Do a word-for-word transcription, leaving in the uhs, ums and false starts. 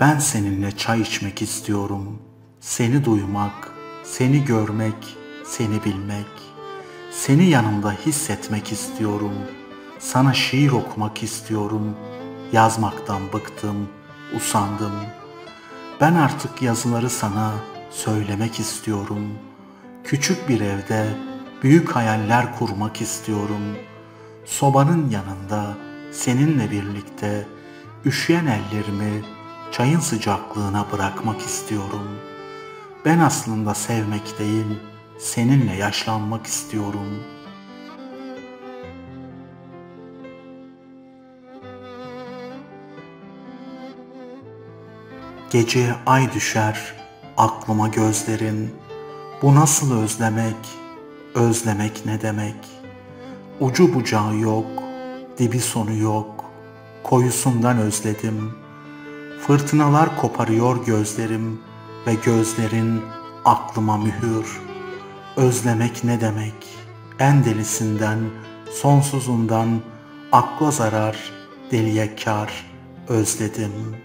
Ben seninle çay içmek istiyorum. Seni duymak, seni görmek, seni bilmek. Seni yanımda hissetmek istiyorum. Sana şiir okumak istiyorum. Yazmaktan bıktım, usandım. Ben artık yazıları sana söylemek istiyorum. Küçük bir evde büyük hayaller kurmak istiyorum. Sobanın yanında seninle birlikte üşüyen ellerimi çayın sıcaklığına bırakmak istiyorum. Ben aslında sevmek değil, seninle yaşlanmak istiyorum. Gece ay düşer, aklıma gözlerin. Bu nasıl özlemek, özlemek ne demek? Ucu bucağı yok, dibi sonu yok. Koyusundan özledim. Fırtınalar koparıyor gözlerim ve gözlerin aklıma mühür. Özlemek ne demek? En delisinden, sonsuzundan akla zarar, deliye kâr özledim.